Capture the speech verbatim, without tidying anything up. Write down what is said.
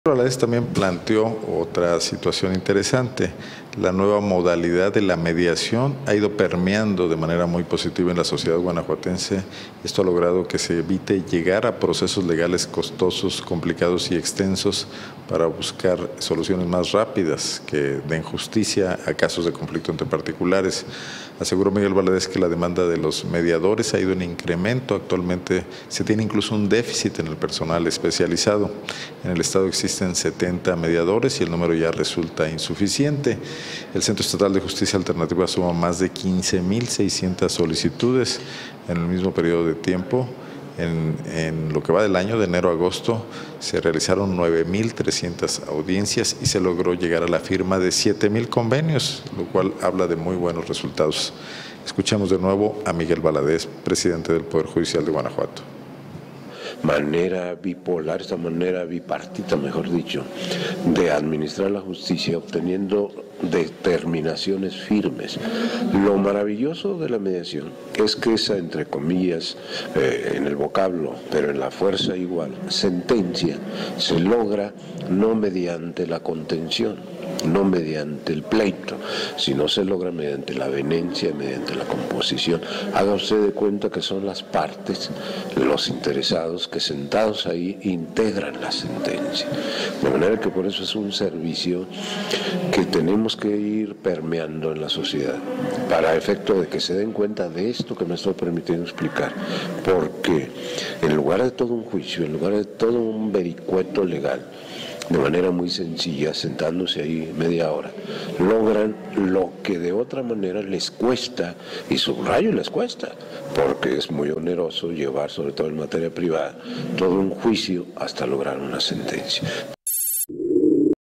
Valadez también planteó otra situación interesante. La nueva modalidad de la mediación ha ido permeando de manera muy positiva en la sociedad guanajuatense. Esto ha logrado que se evite llegar a procesos legales costosos, complicados y extensos para buscar soluciones más rápidas que den justicia a casos de conflicto entre particulares. Aseguró Miguel Valadez que la demanda de los mediadores ha ido en incremento. Actualmente se tiene incluso un déficit en el personal especializado. En el estado existen setenta mediadores y el número ya resulta insuficiente. El Centro Estatal de Justicia Alternativa suma más de quince mil seiscientas solicitudes en el mismo periodo de tiempo. En, en lo que va del año, de enero a agosto, se realizaron nueve mil trescientas audiencias y se logró llegar a la firma de siete mil convenios, lo cual habla de muy buenos resultados. Escuchemos de nuevo a Miguel Valadez, presidente del Poder Judicial de Guanajuato. Manera bipolar, esta manera bipartita, mejor dicho, de administrar la justicia obteniendo determinaciones firmes. Lo maravilloso de la mediación es que esa, entre comillas, eh, en el vocablo, pero en la fuerza igual, sentencia se logra no mediante la contención, no mediante el pleito, sino se logra mediante la venencia, mediante la composición. Haga usted de cuenta que son las partes, los interesados, que sentados ahí integran la sentencia. De manera que por eso es un servicio que tenemos que ir permeando en la sociedad, para efecto de que se den cuenta de esto que me estoy permitiendo explicar. Porque en lugar de todo un juicio, en lugar de todo un vericueto legal, de manera muy sencilla, sentándose ahí media hora, logran lo que de otra manera les cuesta, y subrayo les cuesta, porque es muy oneroso llevar, sobre todo en materia privada, todo un juicio hasta lograr una sentencia.